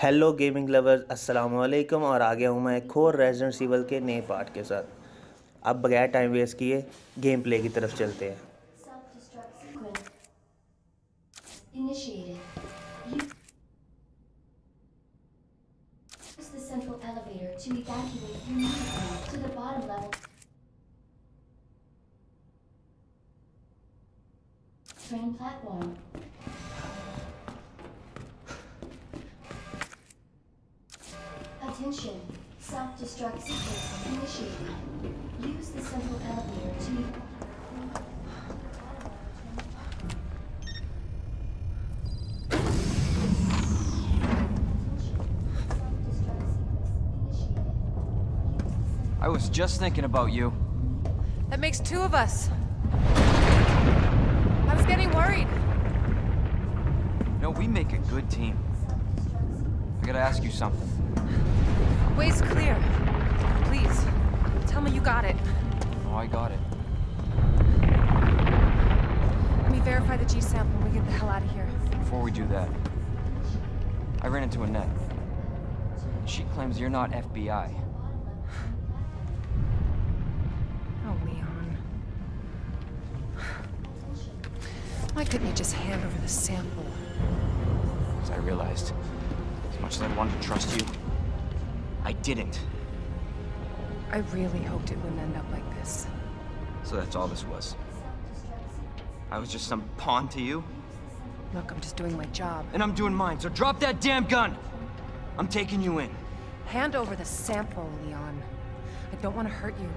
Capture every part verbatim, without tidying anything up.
Hello gaming lovers, अस्सलाम वालेकुम। और आ गया हूँ मैं एक और रेजिडेंट ईवल के नए पार्ट के साथ। अब बगैर टाइम वेस्ट किए गेम प्ले की तरफ चलते हैं। Self-destruct sequence initiated. Use the central elevator to evacuate immediately to the bottom level train platform. Attention, self-destruct sequence initiated. Use the central elevator to evacuate. I was just thinking about you. That makes two of us. I was getting worried. No, we make a good team. I gotta ask you something. Way's clear. Please, tell me you got it. Oh, I got it. Let me verify the G sample and we get the hell out of here. Before we do that, I ran into Annette. She claims you're not F B I. Oh, Leon. Why couldn't you just hand over the sample? As I realized, as much as I wanted to trust you, I didn't. I really hoped it wouldn't end up like this. So that's all this was. I was just some pawn to you, Look, I'm just doing my job. and I'm doing mine, so drop that damn gun! I'm taking you in. Hand over the sample, Leon. I don't want to hurt you.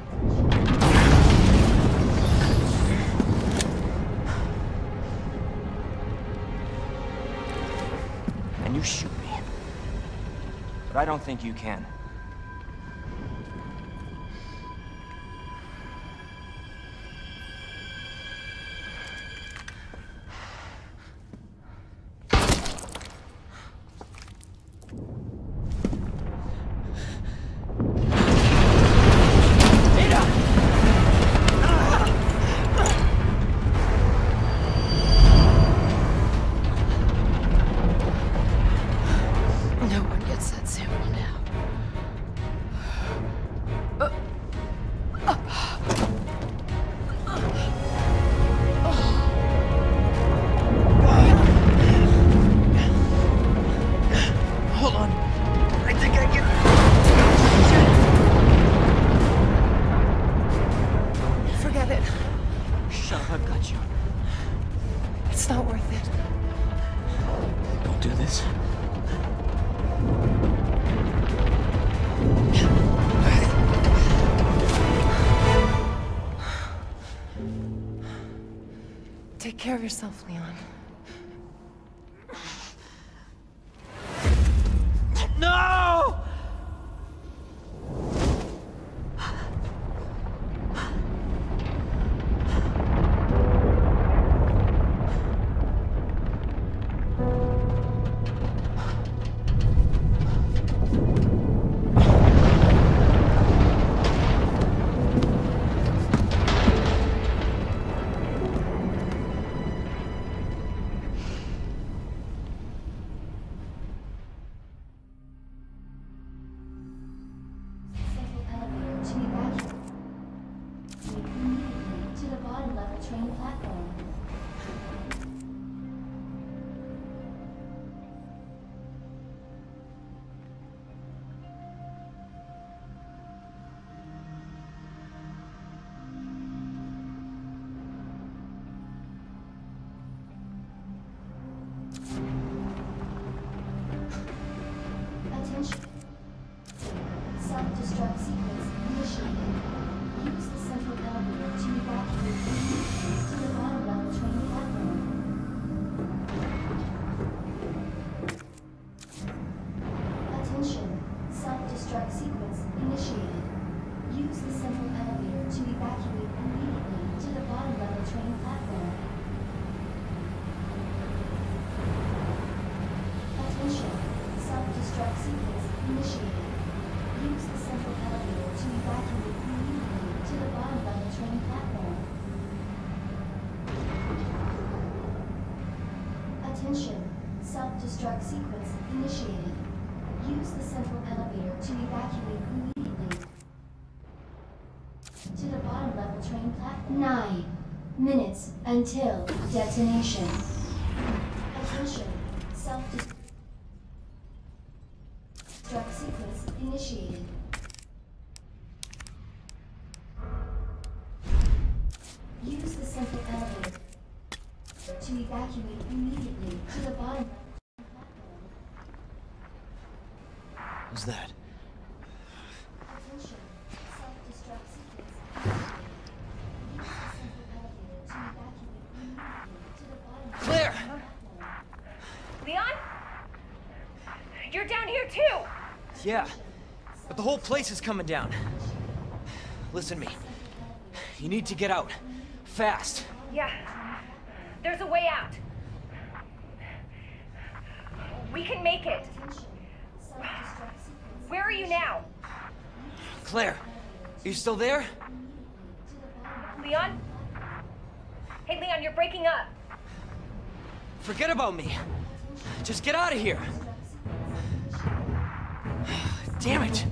And you shoot me. But I don't think you can. No one gets that sample now. Hold on. I think I can... Forget it. Shut up, I've got you. It's not worth it. Don't do this. Take care of yourself, Leon. No! Central elevator to evacuate immediately to the bottom level train platform. Attention. Self-destruct sequence initiated. Use the central elevator to evacuate immediately to the bottom level train platform. Attention. Self-destruct sequence initiated. Use the central elevator to evacuate immediately to the bottom level train platform. Attention. Self-destruct sequence initiated. Use the central elevator to evacuate immediately to the bottom level train platform. Attention. Self-destruct sequence initiated. Use the central elevator to evacuate immediately. To the bottom level train platform. Nine minutes until detonation. Attention. Self-destruct sequence initiated. Use the central elevator to evacuate immediately to the bottom level. Who's that? Attention. Self-destruct sequence initiated. Use the central elevator to evacuate immediately to the bottom level. Claire! Leon? You're down here too! Yeah, but the whole place is coming down. Listen to me. You need to get out. Fast. Yeah. There's a way out. We can make it. Where are you now? Claire, are you still there? Leon? Hey, Leon, you're breaking up. Forget about me. Just get out of here. Damn it.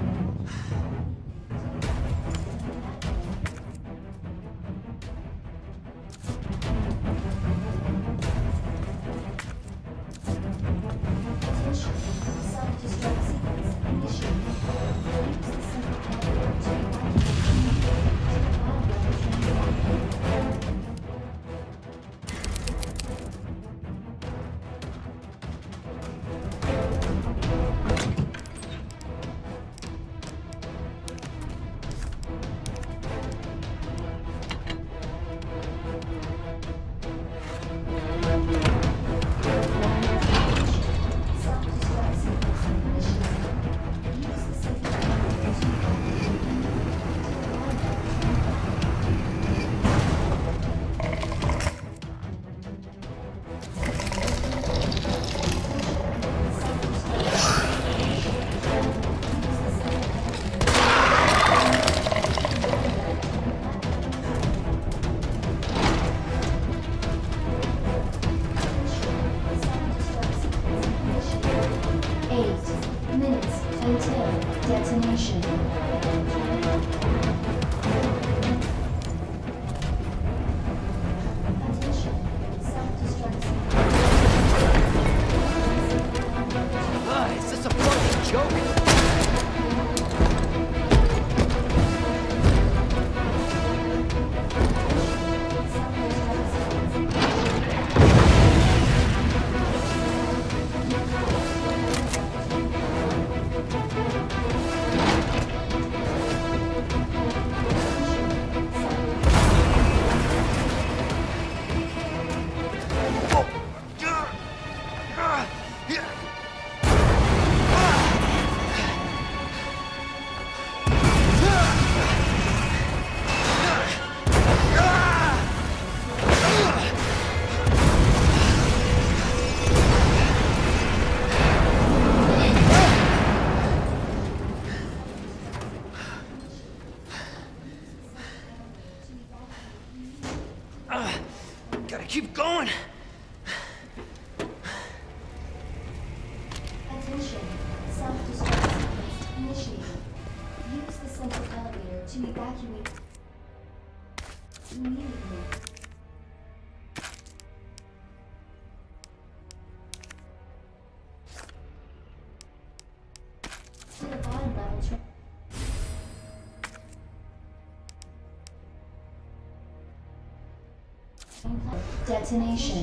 Attention. Self-destruct sequence initiated. Use the central elevator to evacuate immediately to the bottom level train platform. Self-destruct sequence initiated. Use the central elevator to evacuate immediately to the bottom level train Eight minutes until detonation. Attention. Self-destruct sequence. Ah, is this a fucking joke? Ah, gotta keep going. Attention. Self-destruct sequence initiated. Use the central elevator to evacuate immediately. To the bottom level train. Detonation.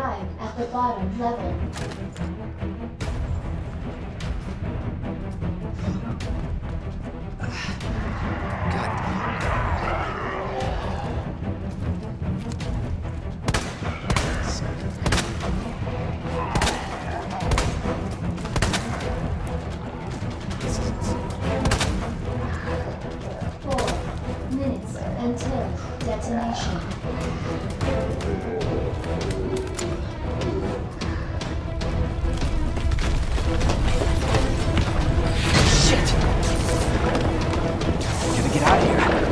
arrived at the bottom level. Four minutes until detonation. Shit! Gotta get out of here.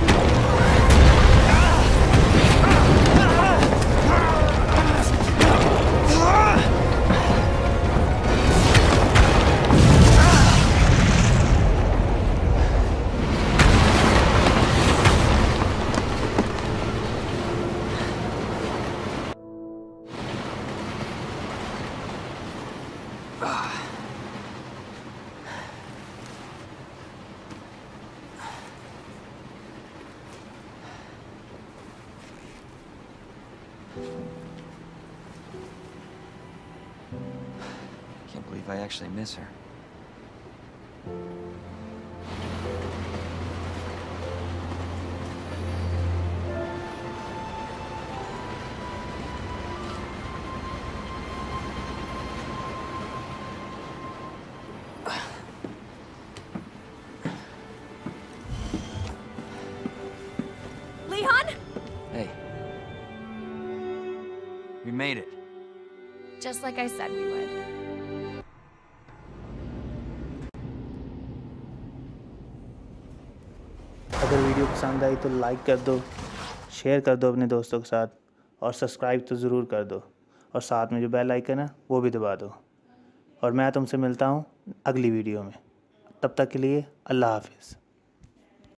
Can't believe I actually miss her. Leon? Hey. We made it. Just like I said we would. अगर video पसंद आई तो like कर दो, share कर दो अपने दोस्तों के साथ और सब्सक्राइब तो ज़रूर कर दो और साथ में जो बेल आइकन है वो भी दबा दो। और मैं तुमसे मिलता हूँ अगली वीडियो में। तब तक के लिए अल्लाह हाफिज़।